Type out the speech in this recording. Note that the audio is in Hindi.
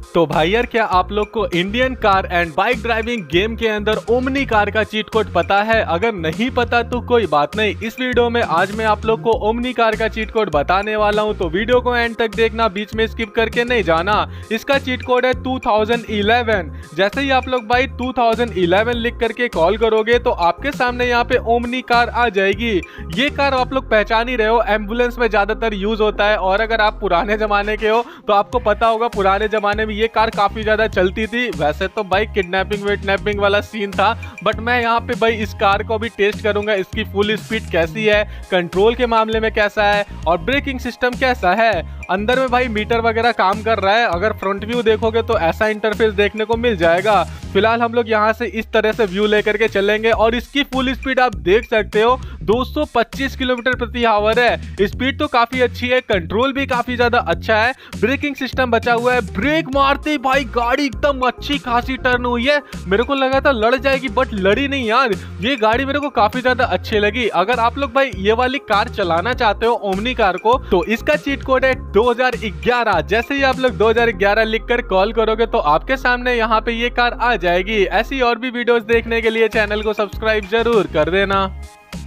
तो भाई यार, क्या आप लोग को Indian car and bike driving game के अंदर ओमनी कार का चीट कोड पता है? अगर नहीं पता तो कोई बात नहीं, इस वीडियो में आज मैं आप लोग को ओमनी कार का चीट कोड बताने वाला हूं, तो वीडियो को एंड तक देखना, बीच में स्किप करके नहीं जाना। इसका चीट कोड है 2011। जैसे ही आप लोग भाई 2011 लिख करके कॉल करोगे तो आपके सामने यहाँ पे ओमनी कार आ जाएगी। ये कार आप लोग पहचान ही रहे हो, एम्बुलेंस में ज्यादातर यूज होता है। और अगर आप पुराने जमाने के हो तो आपको पता होगा पुराने जमाने में ये कार काफी ज्यादा चलती थी। वैसे तो भाई किडनैपिंग विडनैपिंग वाला सीन था, बट मैं यहाँ पे भाई इस कार को भी टेस्ट करूंगा, इसकी फुल स्पीड कैसी है, कंट्रोल के मामले में कैसा है और ब्रेकिंग सिस्टम कैसा है। अंदर में भाई मीटर वगैरह काम कर रहा है। अगर फ्रंट व्यू देखोगे तो ऐसा इंटरफेस देखने को मिल जाएगा। फिलहाल हम लोग यहाँ से इस तरह से व्यू लेकर के चलेंगे और इसकी फुल स्पीड आप देख सकते हो 225 किलोमीटर प्रति आवर है। स्पीड तो काफी अच्छी है, कंट्रोल भी काफी ज्यादा अच्छा है, ब्रेकिंग सिस्टम बचा हुआ है। ब्रेक मारते भाई गाड़ी एकदम अच्छी खासी टर्न हुई है। मेरे को लगा था लड़ जाएगी बट लड़ी नहीं यार, ये गाड़ी मेरे को काफी ज्यादा अच्छी लगी। अगर आप लोग भाई ये वाली कार चलाना चाहते हो ओमनी कार को, तो इसका चीट कोड है 2011। जैसे ही आप लोग 2011 लिखकर कॉल करोगे तो आपके सामने यहाँ पे ये कार आ जाएगी। ऐसी और भी वीडियोस देखने के लिए चैनल को सब्सक्राइब जरूर कर देना।